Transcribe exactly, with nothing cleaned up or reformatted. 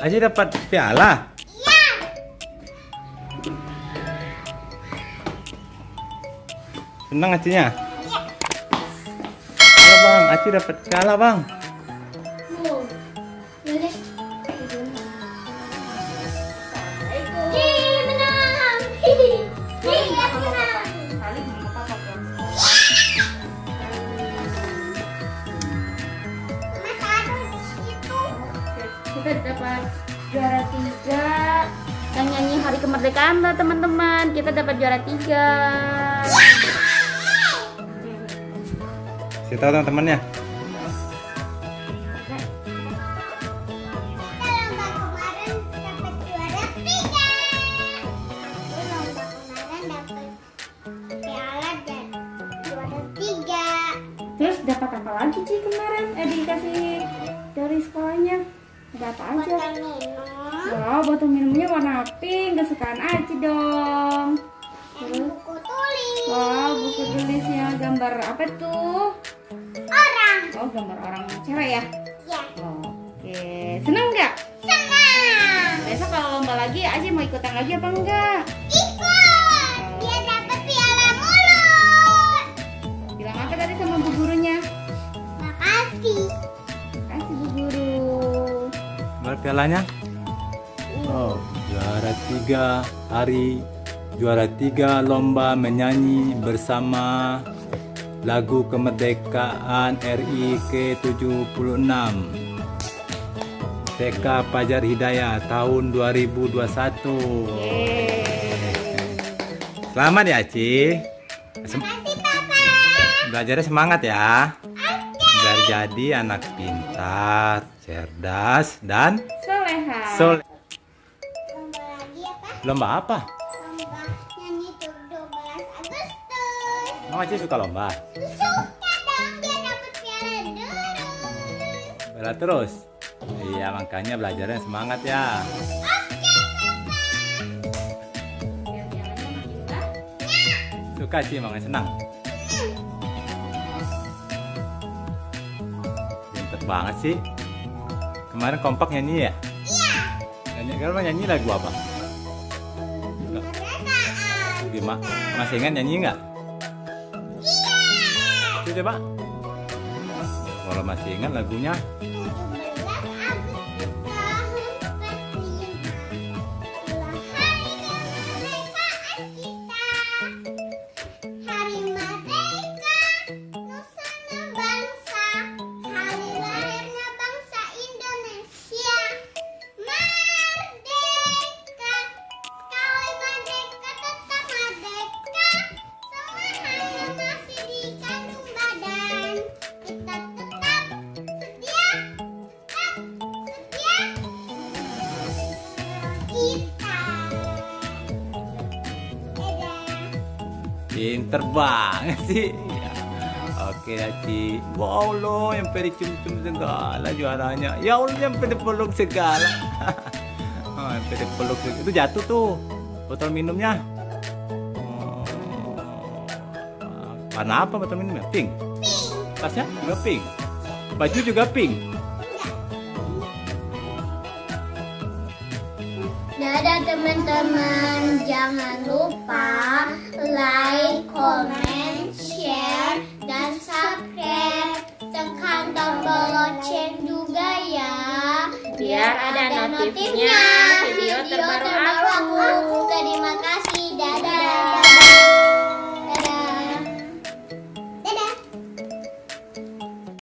Aci dapat piala. Iya. Senang Acinya? Iya. Halo Bang, Aci dapat piala Bang. Oh. Boleh. Yeay, menang. Yeay, aku menang. Mama taruh di situ. Kita dapat juara tiga yang nyanyi hari kemerdekaan lah teman-teman. Kita dapat juara tiga. Kasih tahu teman-temannya. Kita lomba kemarin dapat juara tiga. Lomba kemarin dapat piala dan juara tiga. Terus dapat apa lagi sih kemarin? Eh dikasih dari sekolahnya. Ada apa aja? Botol minum. Wow, botol minumnya warna pink, kesukaan Aci dong. Dan buku tulis. Wow, buku tulisnya gambar apa tuh? Orang. Oh, gambar orang cewek ya? Ya. Oke, seneng nggak? Senang. Besok kalau lomba lagi, Aci mau ikutan lagi apa enggak? Ikut. Dia dapat piala mulu. Bilang apa tadi sama bu gurunya? Makasih. Kasih bu guru. Mana pialanya? Oh, juara tiga hari juara tiga lomba menyanyi bersama lagu kemerdekaan R I ke tujuh puluh enam. T K Fajar Hidayat tahun dua ribu dua puluh satu. Selamat ya, Ci. Sem- Makasih Papa. Belajarnya semangat ya. Biar jadi anak pintar, cerdas, dan Soleha. soleh. Lomba lagi apa? Lomba apa? Lomba nyanyi tuh dua belas Agustus. Emang Aci suka lomba? Suka dong, dia dapat piala terus. Bela terus. Iya, makanya belajarnya semangat ya. Biar jalannya makin indah. Suka sih, makanya senang. Pinter banget sih. Kemarin kompak nyanyi ya? Iya. Nyanyi, kalau nyanyi lagu apa? Nggak. Kemerdekaan. Gimana? Masih ingat nyanyi nggak? Iya. Coba coba. Kalau masih ingat lagunya, tujuh belas Agustus tahun empat puluh lima. Itulah hari kemerdekaan kita. Hari merdeka, nusana bangsa. Hari lahirnya bangsa Indonesia. Merdeka, sekali merdeka tetap merdeka. Semua hanya masih di kandung badan. Kita tetap setia, tetap setia. Kita. Dadah. pinter banget sih. Ya. Oke Aci. Wow lo, yang peri cium-cium segala juaranya. Ya Allah, yang peri peluk segala. Oh, yang peri peluk segala. Itu jatuh tuh botol minumnya. Oh. Warna apa botol minumnya? Pink. Tasnya juga pink. Baju juga pink. Dadah teman-teman, jangan lupa like, comment, share, dan subscribe. Tekan tombol lonceng juga ya, Biar ada notifnya video terbaru.